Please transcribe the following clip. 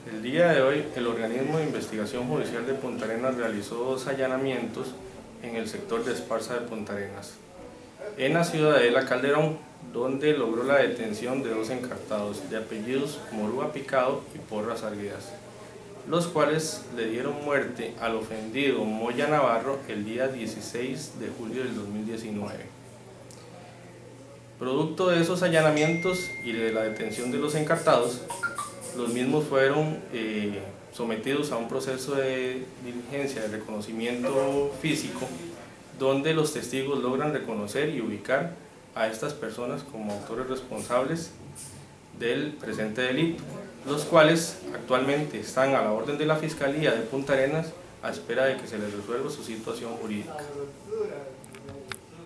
El día de hoy, el Organismo de Investigación Judicial de Punta Arenas realizó 2 allanamientos en el sector de Esparza de Punta Arenas, en la Ciudadela Calderón, donde logró la detención de 2 encartados de apellidos Morúa Picado y Porras Arguedas, los cuales le dieron muerte al ofendido Moya Navarro el día 16 de julio del 2019. Producto de esos allanamientos y de la detención de los encartados, los mismos fueron sometidos a un proceso de diligencia de reconocimiento físico, donde los testigos logran reconocer y ubicar a estas personas como autores responsables del presente delito, los cuales actualmente están a la orden de la Fiscalía de Punta Arenas a espera de que se les resuelva su situación jurídica.